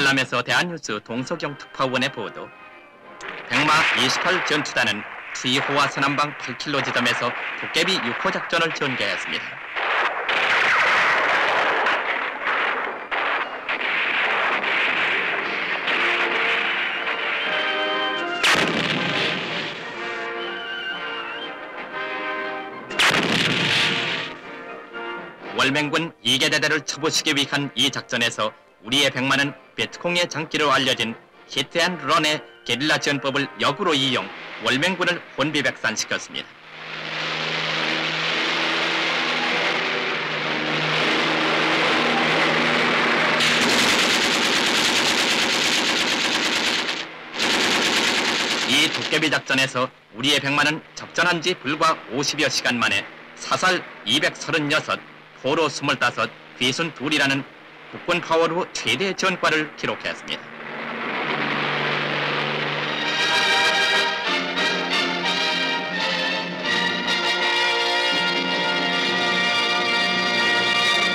열람에서 대한뉴스 동서경 특파원의 보도. 백마 28 전투단은 수이호와 서남방 8km 지점에서 도깨비 6호 작전을 전개했습니다. 월맹군 2계대대를 쳐부시기 위한 이 작전에서 우리의 백마는 베트콩의 장기로 알려진 히트앤런의 게릴라 전법을 역으로 이용 월맹군을 혼비백산시켰습니다. 이 도깨비 작전에서 우리의 백마는 접전한 지 불과 50여 시간 만에 사살 236, 포로 25, 귀순 2이라는 국군 파월 후 최대 전과를 기록했습니다.